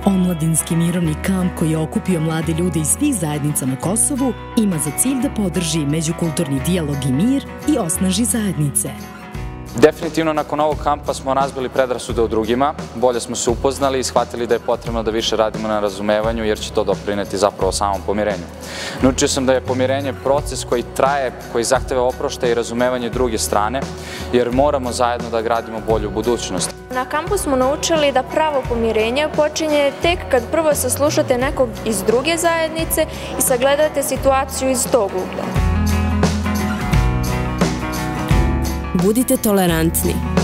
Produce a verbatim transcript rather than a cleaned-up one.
Omladinski mirovni kamp koji je okupio mlade ljude iz svih zajednica na Kosovu ima za cilj da podrži međukulturni dijalog i mir i osnaži zajednice. Definitivno nakon ovog kampa smo razbili predrasude o drugima, bolje smo se upoznali i shvatili da je potrebno da više radimo na razumevanju jer će to doprineti zapravo samom pomirenju. Naučio sam da je pomirenje proces koji traje, koji zahteva oproštaj i razumevanje druge strane, jer moramo zajedno da gradimo bolju budućnost. Na kampu smo naučili da pravo pomirenje počinje tek kad prvo saslušate nekog iz druge zajednice i sagledate situaciju iz tog ugla. Budite tolerantni.